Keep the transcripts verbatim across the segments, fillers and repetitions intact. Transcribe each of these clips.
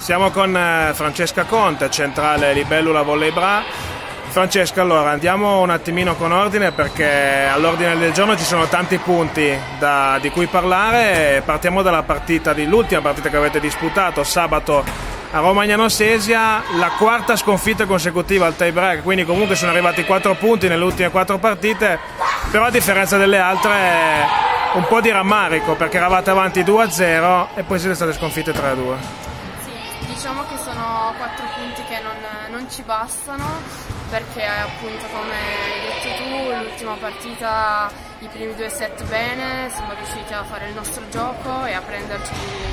Siamo con eh, Francesca Conte, centrale Libellula Volley Bra. Francesca, allora andiamo un attimino con ordine perché all'ordine del giorno ci sono tanti punti da, di cui parlare. Partiamo dalla partita di l'ultima partita che avete disputato sabato a Romagnano Sesia, la quarta sconfitta consecutiva al tie break, quindi comunque sono arrivati quattro punti nelle ultime quattro partite, però a differenza delle altre un po' di rammarico perché eravate avanti due a zero e poi siete state sconfitte tre a due. Diciamo che sono quattro punti che non, non ci bastano perché appunto come hai detto tu l'ultima partita i primi due set bene, siamo riusciti a fare il nostro gioco e a prenderci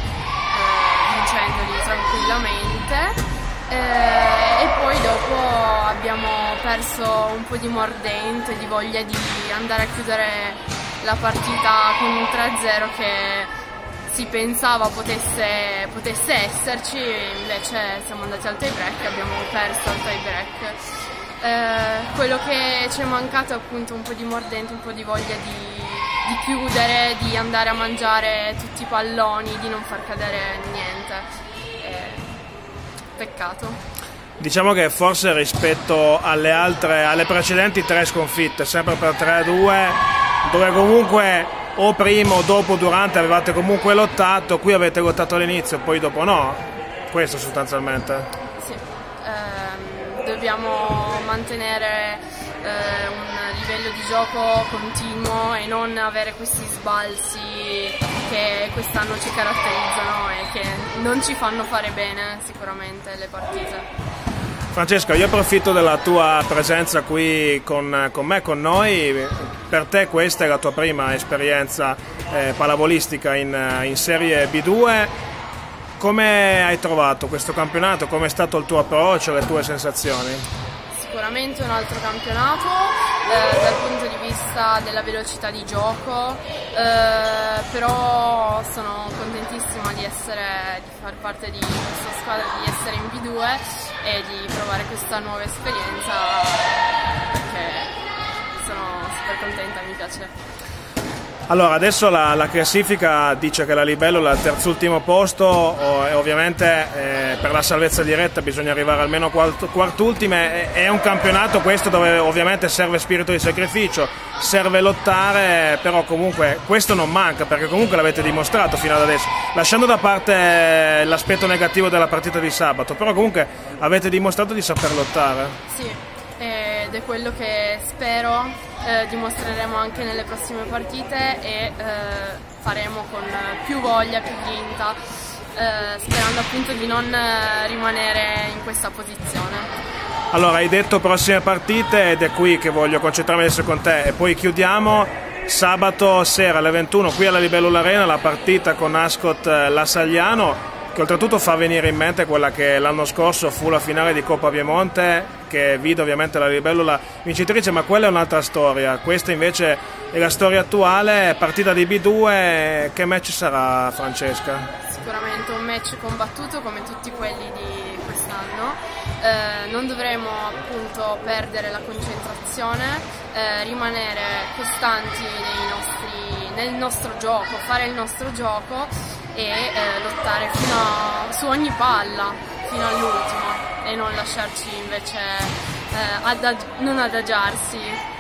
eh, vincendoli tranquillamente eh, e poi dopo abbiamo perso un po' di mordente, di voglia di andare a chiudere la partita con un tre a zero che si pensava potesse, potesse esserci, invece siamo andati al tie break e abbiamo perso al tie break. Eh, quello che ci è mancato è appunto un po' di mordente, un po' di voglia di, di chiudere, di andare a mangiare tutti i palloni, di non far cadere niente. Eh, peccato. Diciamo che forse rispetto alle altre, alle precedenti tre sconfitte, sempre per tre a due, dove comunque o prima o dopo, durante avevate comunque lottato, qui avete lottato all'inizio, poi dopo no, questo sostanzialmente. Sì, ehm, dobbiamo mantenere eh, un livello di gioco continuo e non avere questi sbalzi che quest'anno ci caratterizzano e che non ci fanno fare bene sicuramente le partite. Francesca, io approfitto della tua presenza qui con, con me, con noi. Per te questa è la tua prima esperienza eh, pallavolistica in, in Serie B due. Come hai trovato questo campionato? Come è stato il tuo approccio, le tue sensazioni? Sicuramente un altro campionato eh, dal punto di vista della velocità di gioco, eh, però sono contentissima di, essere, di far parte di questa squadra, di essere in B due e di provare questa nuova esperienza perché sono super contenta, mi piace. Allora, adesso la, la classifica dice che la Libellula è al terzultimo posto oh, e ovviamente eh, per la salvezza diretta bisogna arrivare almeno quart- quartultime. È un campionato questo dove ovviamente serve spirito di sacrificio, serve lottare, però comunque questo non manca perché comunque l'avete dimostrato fino ad adesso, lasciando da parte l'aspetto negativo della partita di sabato, però comunque avete dimostrato di saper lottare. Sì. Ed è quello che spero eh, dimostreremo anche nelle prossime partite e eh, faremo con più voglia, più grinta, eh, sperando appunto di non rimanere in questa posizione. Allora, hai detto prossime partite ed è qui che voglio concentrarmi adesso con te e poi chiudiamo. Sabato sera alle ventuno qui alla Libellula Arena la partita con Ascot La Sagliano, che oltretutto fa venire in mente quella che l'anno scorso fu la finale di Coppa Piemonte, che vide ovviamente la Libellula vincitrice, ma quella è un'altra storia. Questa invece è la storia attuale, partita di B due. Che match sarà, Francesca? Sicuramente un match combattuto come tutti quelli di quest'anno. Eh, non dovremo appunto perdere la concentrazione, eh, rimanere costanti nei nostri, nel nostro gioco, fare il nostro gioco e eh, lottare fino a, su ogni palla fino all'ultimo e non lasciarci invece eh, adag- non adagiarsi